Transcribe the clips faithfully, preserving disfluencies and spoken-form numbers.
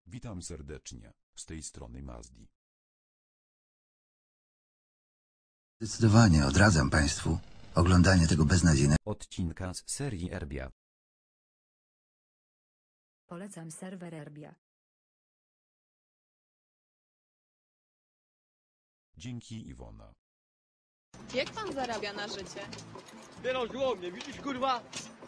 Witam serdecznie, z tej strony Mazdi. Zdecydowanie odradzam Państwu oglądanie tego beznadziejnego odcinka z serii Erbia. Polecam serwer Erbia. Dzięki, Iwona. Jak pan zarabia na życie? Zbierał żłobnie, widzisz kurwa?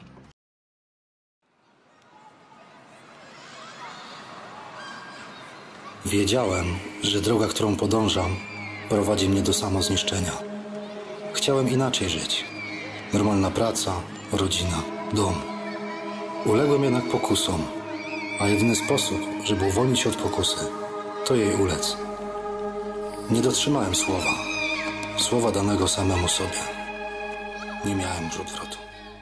Wiedziałem, że droga, którą podążam, prowadzi mnie do samozniszczenia. Chciałem inaczej żyć. Normalna praca, rodzina, dom. Uległem jednak pokusom, a jedyny sposób, żeby uwolnić się od pokusy, to jej ulec. Nie dotrzymałem słowa. Słowa danego samemu sobie. Nie miałem już odwrotu.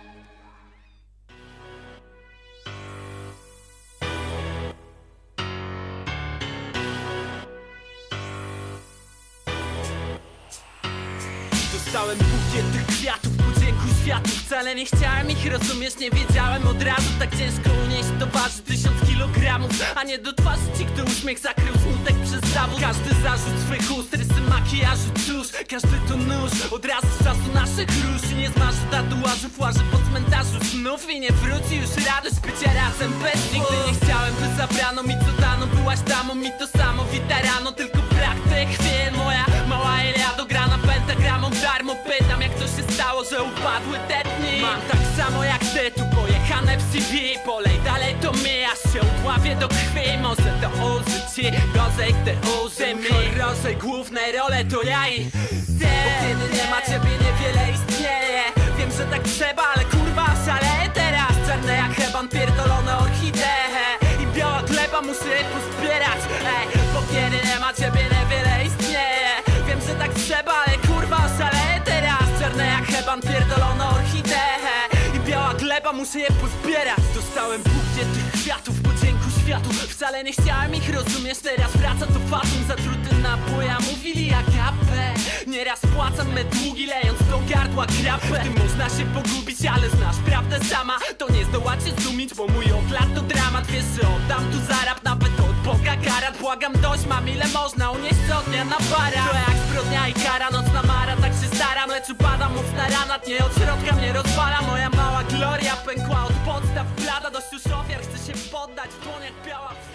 Dostałem bukiet tych kwiatów, podzięku światu. Wcale nie chciałem ich rozumieć, nie wiedziałem od razu. Tak ciężko unieść to waży tysiąc kilogramów. A nie do twarzy ci, kto uśmiech zakrył smutek przez zawód. Każdy zarzut swych ust, rysy makijażu, cóż, każdy to nóż. Od razu z czasu naszych róż i nie zmarzy tatuażu, właży po cmentarzu znów. I nie wróci już radość bycia razem bez nigdy nie chciałem, by zabrano mi co dano. Byłaś damą, mi to samo wita rano. Tylko brak tych chwil, moja mała Elia dograna pentagramą darmo. Pytam, jak to się stało, że upadły te dni. Mam tak samo jak ty, tu pojechane w C V. Polej dalej to my, aż się udławię do krwi. Może to ulży ci gorzej, gdy ulży mi. Horrorze główne role to ja i ty. Bo kiedy nie ma ciebie, niewiele istnieje. Wiem, że tak trzeba, ale kurwa szaleję teraz. Czarne jak heban, pierdolone orchidee i biała gleba, muszę je pozbierać. Ej, bo kiedy nie ma ciebie, niewiele istnieje. Wiem, że tak trzeba, ale kurwa szaleję teraz. Czarne jak heban, pierdolone orchidee i biała gleba, muszę je pozbierać. Dostałem bukiet tych kwiatów, podzięku światu. Wcale nie chciałem ich rozumieć, teraz wraca to fatum. Zatruty naboja, mówili agapę. Nieraz płacam me długi, lejąc do gardła grapę. Ty można się pogubić, ale znasz prawdę sama. To nie zdołacie zdumić, bo mój od lat to dramat. Wiesz, że oddam tu zarab, nawet od Boga karat. Błagam, dość mam, ile można unieść co dnia na bara. To jak zbrodnia i kara, nocna mara. Tak się staram, lecz upada mocna rana. Nie od środka mnie rozwala, moja mała gloria pękła od podstaw. Blada, dość już ofiar, chcę się poddać w dłoniach biała.